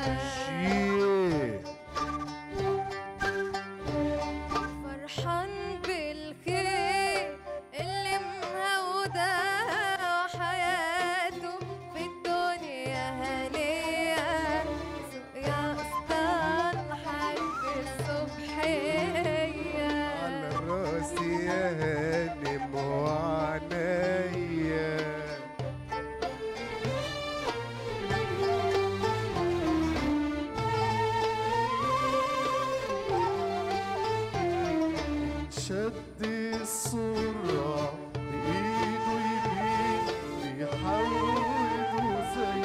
فرحان بالخير اللي مهوده وحياته في الدنيا هنية. يا اسطى لحد الصبحية على راسي يا هانم وعنيا. شد السرعة بإيده يمين بيحوده زي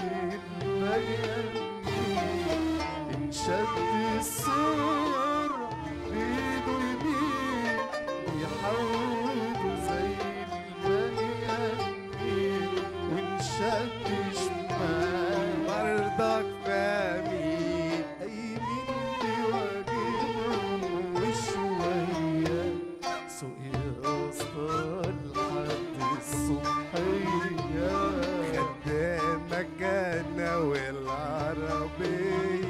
المجانين. انشد السرعة بإيده يمين بيحوده زي المجانين. وانشد شمال برضك فاهمين قايمين بواجبهم وشوية. سوق يا اسطى لحد الصبحية. خدامك انا والعربية.